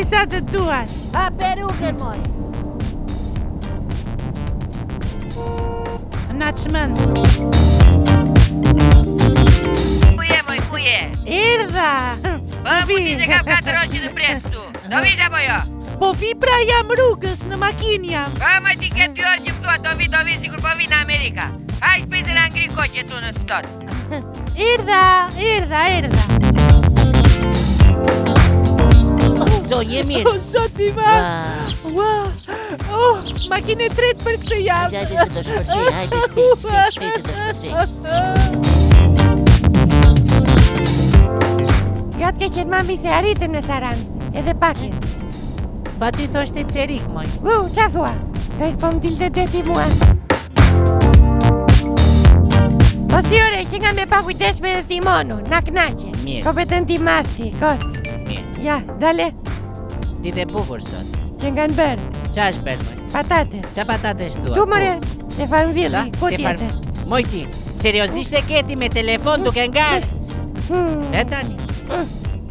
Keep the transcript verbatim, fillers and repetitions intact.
sa të duash. Pa peruke, moj. Na çmend. Ku je, moj, ku je? Erdha. Po, mu ti se kam katër orë që të pres këtu. Do vish apo jo? Po vi pra jam rrugës, në makinë jam. Po, moj, ti ke dy orë që më thua, do vi, do vi, sikur po vi në Amerika. Haj shpejt se na ngri koqe tu në stot. Erdha, erdha, erdha. Zonje mirë. Oh, zoti ma. Ua. Oh, makinë e tretë për këtë javë. Hajde, hajde se do shpërthej, hajde shpejt, shpejt, shpejt se do shpërthej. Ja t'ke qenë mami se arritëm në Saran, edhe pakin. Ba ty thoshte cerik, moj. U, qa thua? Da i s'po më dilte deti mua. O si ore, që nga me pa kujdeshme dhe timonu, na knaqe. Mirë. Kopetën ti mati, kot. Mirë. Ja, dale, Ditë e bukur sot. që nga në bërë, Qa është bërë, moj? patate. Qa patate shtua? Tu mëre, te farën villi, Qa? ku Te far- tjetër? Moj ti, seriozisht e keti me telefon duke ngarë? Hmm. E tani?